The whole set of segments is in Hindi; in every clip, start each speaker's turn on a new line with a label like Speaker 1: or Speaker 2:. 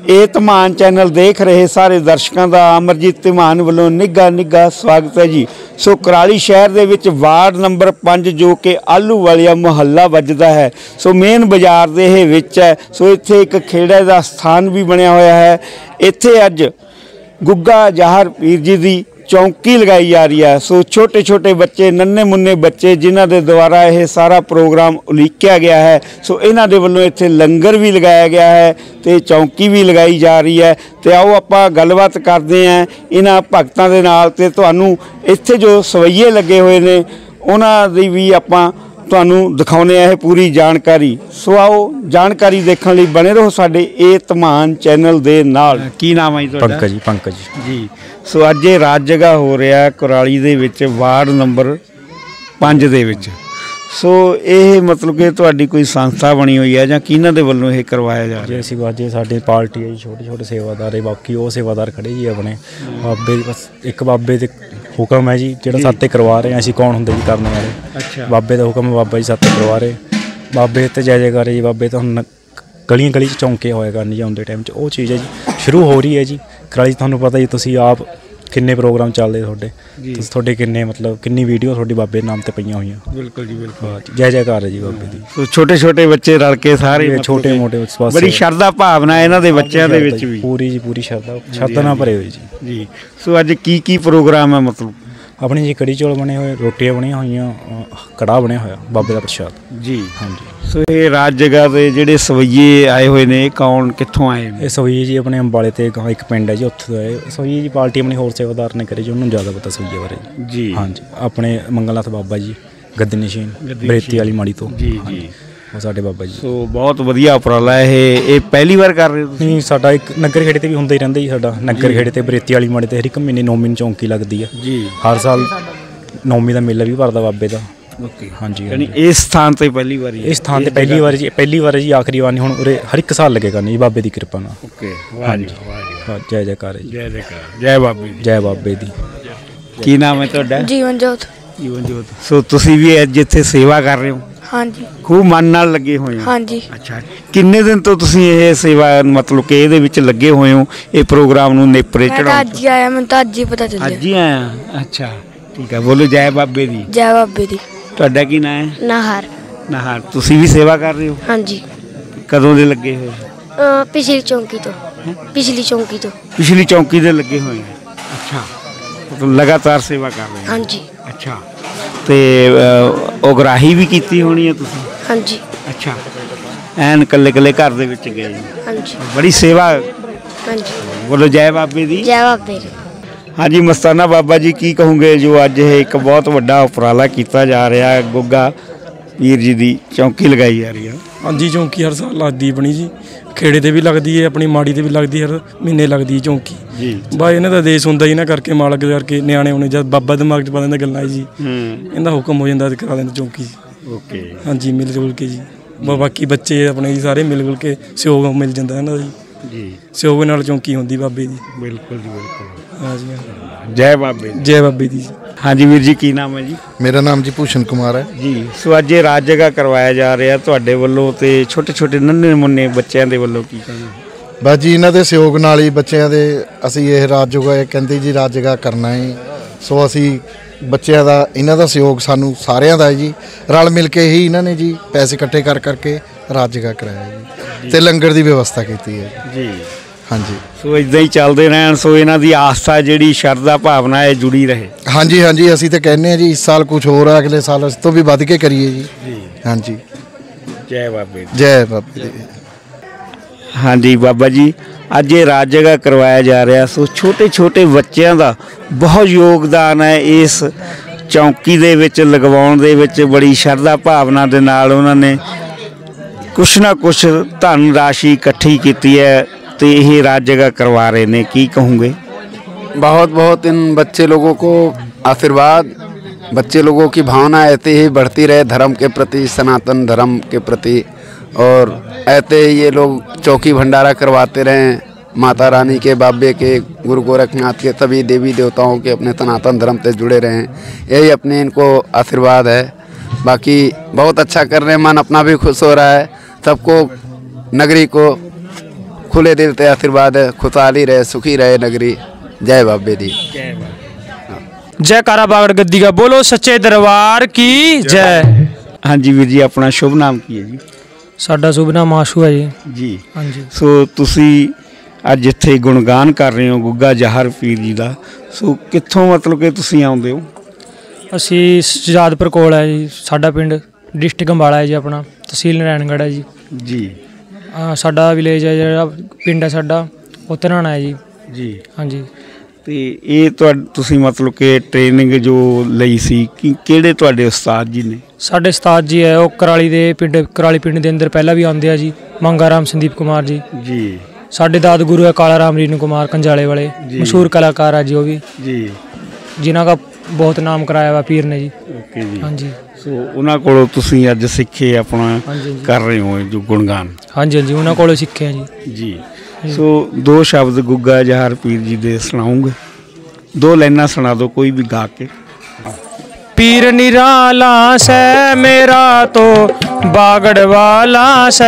Speaker 1: ਇਹ ਧਮਾਨ ਚੈਨਲ देख रहे सारे दर्शकों का अमरजीत ਧਮਾਨ ਵੱਲੋਂ ਨਿੱਘਾ स्वागत है जी। सो कराली शहर ਦੇ ਵਿੱਚ वार्ड नंबर 5 जो कि आलू वालिया मुहल्ला ਵੱਜਦਾ है। सो मेन बाजार ਦੇ ਇਹ ਵਿੱਚ है। सो ਇੱਥੇ ਇੱਕ ਖੇੜੇ ਦਾ ਸਥਾਨ भी ਬਣਿਆ ਹੋਇਆ है। ਇੱਥੇ ਅੱਜ गुग्गा जहर पीर जी की चौकी लगाई जा रही है। सो छोटे छोटे बच्चे नन्हे मुन्ने बच्चे जिन्हों के द्वारा यह सारा प्रोग्राम उलीकिया गया है। सो इन्हों के वालों इत्थे लंगर भी लगाया गया है तो चौकी भी लगाई जा रही है। तो आओ आपां गलबात करते हैं इन्हां भगतां दे नाल ते तुहानूं इत्थे जो सवैये लगे हुए ने उन्हां दी भी आपां तुहानूं दिखाउने आ पूरी जानकारी। सो आओ जानकारी देखने लई बने रहो साडे ए धमान चैनल दे नाल। की नाम है तुहाडा?
Speaker 2: पंकज
Speaker 1: जी। सो अज ये राज जगह हो रहा है कुराली दे विच वार्ड नंबर 5 दे विच। सो ये मतलब कि तुहाडी कोई संस्था बनी हुई है जां किन्हां दे वल्लों ये करवाया जा रहा है?
Speaker 2: जी अज साडी पार्टी है जी, छोटे छोटे सेवादार है, बाकी वो सेवादार खड़े जी अपने बाबे बस एक बाबे दे हुक्म है जी जो साते करवा रहे हैं। असीं कौन होंदे जी करने वाले? अच्छा। बाबे का हुक्म है, बाबा जी साते करवा रहे। बाबे ते जय जयकार है जी। बाबे तो हम गली गली चौंके होया करनी आउंदे टाइम वो चीज़ है जी शुरू हो रही है जी। कराली तुहानूं पता जी, तुसीं आप किन्ने प्रोग्राम चलते थोड़े किन्ने मतलब किन्नी वीडियो थोड़ी बाबे नाम ते पईयां होईयां। बिल्कुल जी बिल्कुल। जय जयकार है जी बाबे दी।
Speaker 1: तो छोटे छोटे बच्चे रल के सारे
Speaker 2: छोटे मोटे
Speaker 1: बड़ी श्रद्धा भावना इन्हां दे बच्चों दे विच भी
Speaker 2: पूरी जी पूरी श्रद्धा नाल भरे हुए जी।
Speaker 1: सो अज की प्रोग्राम है मतलब?
Speaker 2: अपने जी कड़ी चौल बने हुए, रोटियां बनिया हुई, कड़ाह बनया होया बाबे का प्रसाद जी। हाँ जी।
Speaker 1: सो ये राज जगह के जोड़े सवैये आए हुए ने कौन कितों आए?
Speaker 2: ये सवैये जी अपने अंबाले ते एक पिंड है जी, उत्थों आए सवैये जी। पार्टी अपनी होर सेवादार ने करी जी, उन्होंने ज़्यादा पता सवैये बारे जी। हाँ जी। अपने मंगलनाथ बाबा जी गद्दी नशीन बरेती वाली माड़ी तो जी जी वो साडे बाबा जी। सो बहुत वधिया उपराला है। ये पहली बार कर रहे हो? नहीं, साडा एक नगर खेड़े ते भी हुंदा ही रहिंदा जी। साडा नगर खेड़े ते बरेती वाली माड़ी ते हर एक महीने 9 महीने चौंकी लगदी है जी। हर साल 9वीं दा मेला भी भरदा बाबे दा। ओके। हाँ जी। यानी
Speaker 1: इस स्थान ते पहली बार? इस
Speaker 2: स्थान ते पहली बार जी आखिरी बार नहीं। हुण उरे हर एक साल लगेगा नहीं बाबे दी कृपा नाल। ओके। हाँ जी। जय जयकार है।
Speaker 1: जय जयकार। जय बाबे दी।
Speaker 2: जय बाबे दी।
Speaker 1: की नाम है तुहाडा?
Speaker 3: जीवनजोत।
Speaker 1: जीवनजोत। सो तुसीं भी अज इत्थे सेवा कर रहे हो? हाँ जी। खूब मन नाल लगे हुए हो?
Speaker 3: हाँ जी।
Speaker 1: अच्छा, किन्ने दिन तो तुसीं ये सेवा मतलब कि इहदे विच लगे हुए हो ये प्रोग्राम नूं नेपरे चढ़ाउण?
Speaker 3: मैं अज ही आया, मैं तो अज ही पता चलिया।
Speaker 1: अज ही आया? अच्छा ठीक है। बोलो जय बाबे दी।
Speaker 3: जय बाबे दी।
Speaker 1: तुहाडा की नाम है?
Speaker 3: नाहर।
Speaker 1: नाहर। तुसीं भी सेवा कर रहे हो?
Speaker 3: हाँ जी।
Speaker 1: कदों दे लगे हुए?
Speaker 3: पिछली चौंकी तो। पिछली चौंकी तो।
Speaker 1: पिछली चौंकी दे लगे हुए हैं। अच्छा, तो लगातार सेवा कर रहे हैं?
Speaker 3: हाँ जी।
Speaker 1: अच्छा, ते उगराही भी कीती होनी है तुसीं?
Speaker 3: हाँ जी।
Speaker 1: अच्छा, ऐन कल्ले कल्ले घर दे विच गए?
Speaker 3: हाँ जी।
Speaker 1: बड़ी सेवा।
Speaker 3: हाँ जी।
Speaker 1: बोलो जय बाबे दी।
Speaker 3: जय बाबे दी।
Speaker 1: हाँ जी। मस्ताना बाबा जी की कहूँगे जो अज एक बहुत वड्डा उपराला किया जा रहा है, गुग्गा पीर जी की चौकी लगाई जा रही है?
Speaker 4: हाँ जी। चौंकी हर साल लगती बनी जी, खेड़े ते भी लगती है, अपनी माड़ी ते भी लगती, हर महीने लगती चौंकी जी। बस इन्हां दा देश हुंदा जी ना करके मालक करके न्याणे होने जब बाबा दिमाग च पा दिंदा गल्लां जी, इन्दा हुक्म हो जाता करा देंगे चौंकी। ओके। हाँ जी। मिल जुल के जी बाकी बच्चे अपने जी सारे मिल जुल के सहयोग मिल जाता है ना जी। सहयोग नाल चौंकी होंदी बाबे दी। बिल्कुल जी बिल्कुल। हाँ जी।
Speaker 1: जय बाबे।
Speaker 4: जय बाबे दी।
Speaker 1: हाँ जी। वीर जी की नाम है जी?
Speaker 5: मेरा नाम जी भूषण कुमार है
Speaker 1: जी। सो अज ये राज जगह करवाया जा रहा तुहाडे वल्लों ते छोटे छोटे नन्हे मुन्ने बच्चों के वल्लों की कहना?
Speaker 5: बस जी इन्हां दे सहयोग नाल ही बच्चों के असीं ये राज जगह कहते जी राज जगह करना है। सो असीं बच्चों का इन्हां दा सहयोग सानू सारिਆਂ ਦਾ है जी। रल मिल के ही इन्हां ने जी पैसे इकट्ठे कर करके राज जगह कराया जी ते लंगर की व्यवस्था की है जी। हाँ जी।
Speaker 1: सो इदां ही चलते रहन। सो इन्हां दी आस्था जिहड़ी श्रद्धा भावना है जुड़ी रहे।
Speaker 5: हाँ जी। हाँ जी। असीं तो कहने हैं जी इस साल कुछ होर है, अगले साल इस तो भी वध के करिए जी। हाँ जी।
Speaker 1: जय बाबे।
Speaker 5: जय बाबे दी।
Speaker 1: हाँ जी बाबा जी, अज ये राज जगह करवाया जा रहा। सो छोटे छोटे बच्चों का बहुत योगदान है इस चौंकी दे विच लगवाउण दे विच। बड़ी श्रद्धा भावना दे नाल उन्होंने कुछ ना कुछ धन राशि इकट्ठी की है तो ये राज जगह करवा रहे ने। की कहूँगे?
Speaker 6: बहुत बहुत इन बच्चे लोगों को आशीर्वाद, बच्चे लोगों की भावना ऐसे ही बढ़ती रहे धर्म के प्रति, सनातन धर्म के प्रति, और ऐसे ही ये लोग चौकी भंडारा करवाते रहें। माता रानी के, बाबे के, गुरु गोरखनाथ के, सभी देवी देवताओं के अपने सनातन धर्म से जुड़े रहें, यही अपने इनको आशीर्वाद है। बाकी बहुत अच्छा कर रहे हैं, मन अपना भी खुश हो रहा है, सबको नगरी को खुले दिल ते आशीर्वाद है, खुशहाली रहे, सुखी रहे नगरी। जय बाबे दी।
Speaker 7: जयकारा बागड़ गद्दी का बोलो सच्चे दरबार की जय।
Speaker 1: हाँ जी वीर जी, अपना शुभ नाम की है जी?
Speaker 7: साडा शुभ नाम आशू है जी।
Speaker 1: जी
Speaker 7: हाँ जी।
Speaker 1: सो तुसी ਅੱਜ ਇੱਥੇ ਗੁਣਗਾਨ ਕਰ ਰਹੇ ਹੋ ਗੁੱਗਾ ਜ਼ਾਹਰ ਪੀਰ ਜੀ ਦਾ, ਸੋ ਕਿੱਥੋਂ ਮਤਲਬ ਕਿ ਤੁਸੀਂ ਆਉਂਦੇ ਹੋ?
Speaker 7: ਅਸੀਂ ਸ਼ਜਾਦਪੁਰ ਕੋਲ ਹੈ ਜੀ ਸਾਡਾ ਪਿੰਡ, ਡਿਸਟ੍ਰਿਕਟ ਅੰਬਾਲਾ ਹੈ ਜੀ ਆਪਣਾ, ਤਹਿਸੀਲ ਨਾਰਾਇਣਗੜ੍ਹ ਹੈ ਜੀ।
Speaker 1: ਜੀ
Speaker 7: ਸਾਡਾ ਵਿਲੇਜ ਹੈ ਜਿਹੜਾ ਪਿੰਡ ਹੈ ਸਾਡਾ ਉਹ ਧਨਾਣਾ ਹੈ ਜੀ।
Speaker 1: ਜੀ
Speaker 7: ਹਾਂਜੀ।
Speaker 1: ਤੇ ਇਹ ਤੁਸੀਂ ਮਤਲਬ ਕਿ ਟ੍ਰੇਨਿੰਗ ਜੋ ਲਈ ਸੀ ਕਿਹੜੇ ਤੁਹਾਡੇ ਉਸਤਾਦ ਜੀ ਨੇ?
Speaker 7: ਸਾਡੇ ਉਸਤਾਦ ਜੀ ਹੈ ਉਹ ਕਰਾਲੀ ਪਿੰਡ ਦੇ ਅੰਦਰ ਪਹਿਲਾਂ ਵੀ ਆਉਂਦੇ ਆ ਜੀ, ਮੰਗਾ ਰਾਮ ਸੰਦੀਪ ਕੁਮਾਰ ਜੀ।
Speaker 1: ਜੀ।
Speaker 7: ਸਾਡੇ ਦਾਦ ਗੁਰੂ ਹੈ ਕਾਲਾ ਰਾਮ ਰੀਨੂ ਕੁਮਾਰ ਕੰਜਾਲੇ वाले, मशहूर कलाकार है जी वो भी
Speaker 1: जी,
Speaker 7: जिन्हों का बहुत नाम कराया वा पीर ने जी।
Speaker 1: ओके जी।
Speaker 7: हाँ जी।
Speaker 1: सो उन्होंने कोलों तुसीं अज सीखे अपना कर रहे हो जो गुणगान?
Speaker 7: हाँ जी हाँ जी, उन्होंने कोलों सीखे हैं जी।
Speaker 1: जी। सो दो शब्द गुग्गा ਜ਼ਾਹਰ पीर जी दे सुनाओगे? दो लाइनां सुना दो कोई भी गा के।
Speaker 7: पीर निराला से मेरा तो बागड़ वाला से,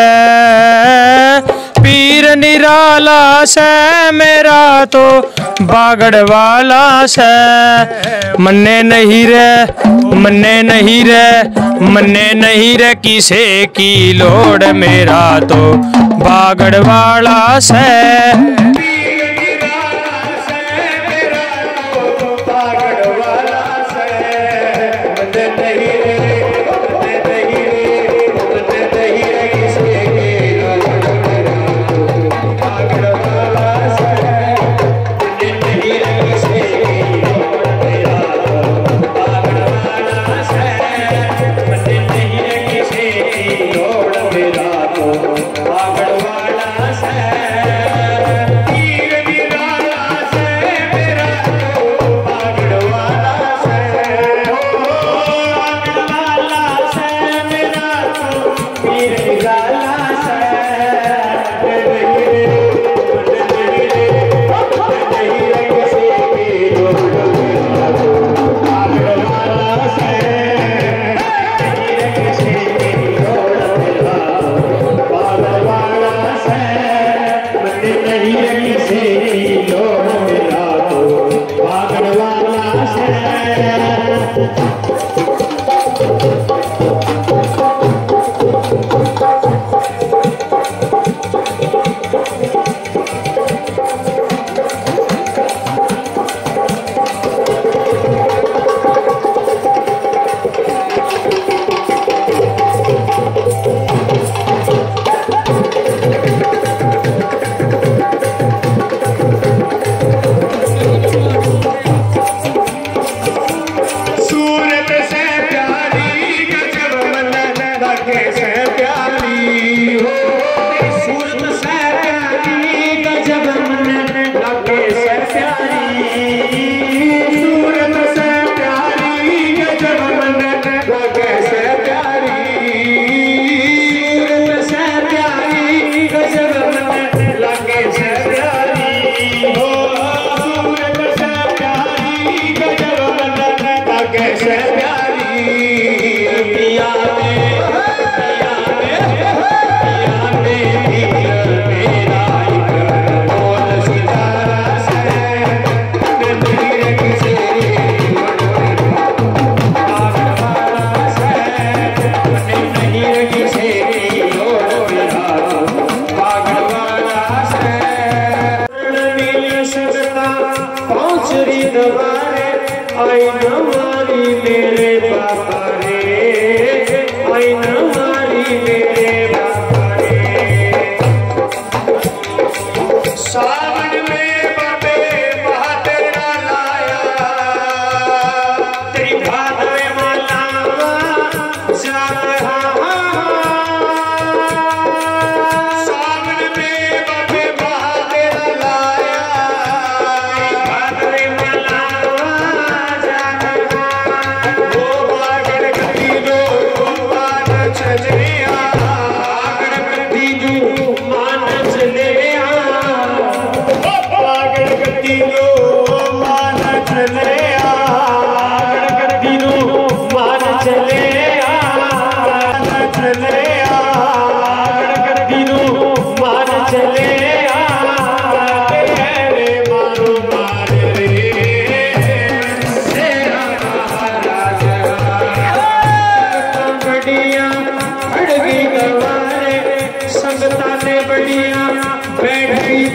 Speaker 7: पीर निराला से मेरा तो बागड़ वाला से, मन्ने नहीं रे किसे की लोड़, मेरा तो बागड़ वाला से।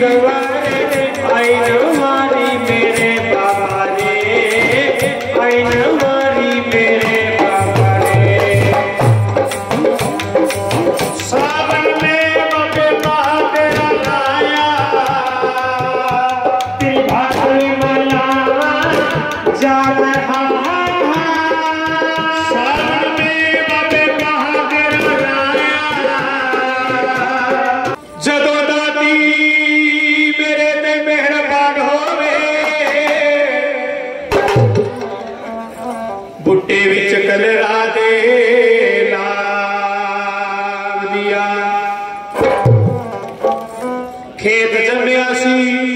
Speaker 1: गवारे आई न मारी मेरे बाबा रे, आई न मारी मेरे बाबा रे। सावन में बाबे तेरा लाया, तेरी भाषणी मनावा जाग सावन में बाबे तेरा लाया, जदों दादी मेरे ते मेहरबान होवे, बुट्टे विच कलरा दे लाव दिया, खेत जम्मिया सी,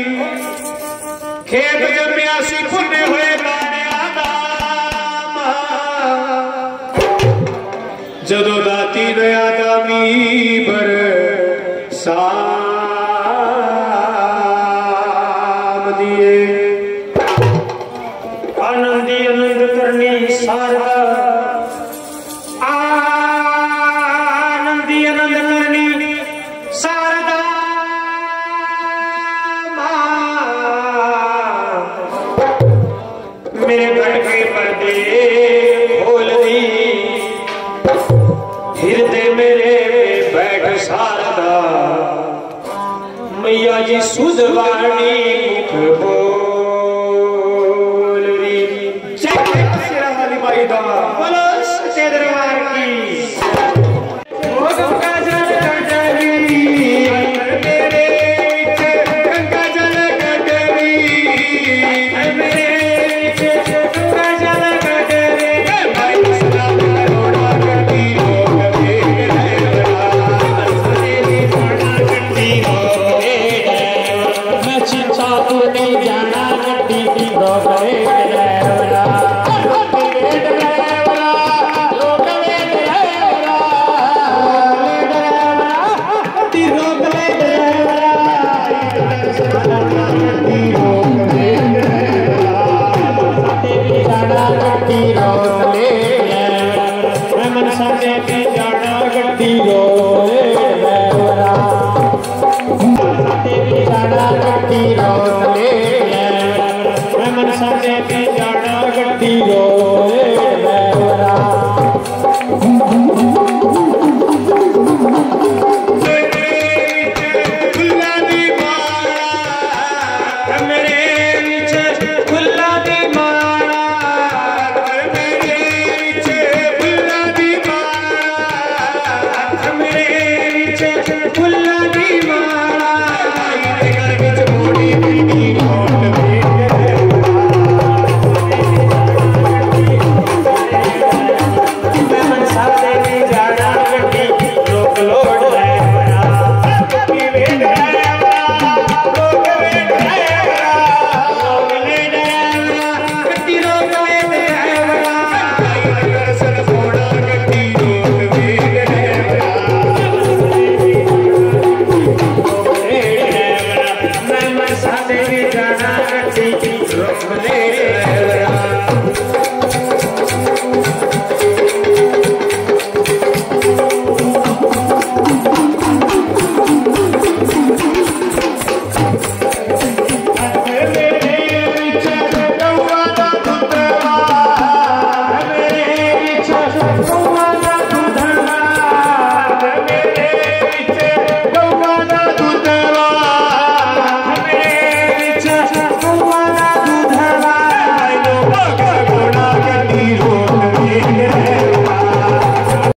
Speaker 1: खेत जम्मिया सी भुने हुए दानिया दा, जदों दाती दया दा मींह बरसाव दिए, आनंदी आनंद करनी शारदा, आनंदी आनंद करनी शारदा मेरे भटके पर्दे खोल दी, हृदय मेरे में बैठ शारदा, मैया जी सुधवाणी मुख बोल री। जय शेरा वाली बाई दा, बोलो सच्चे दरबार की। ओ गंगा जल कटरी मेरे विच, गंगा जल कटरी मेरे विच, गंगा जल कटरी भाई सलाम करोड़ा कटी रोग मेरे सारे दी सोना कटी रोग मैं चिंता तू नहीं जाना कटी रोग
Speaker 8: मनसा देवी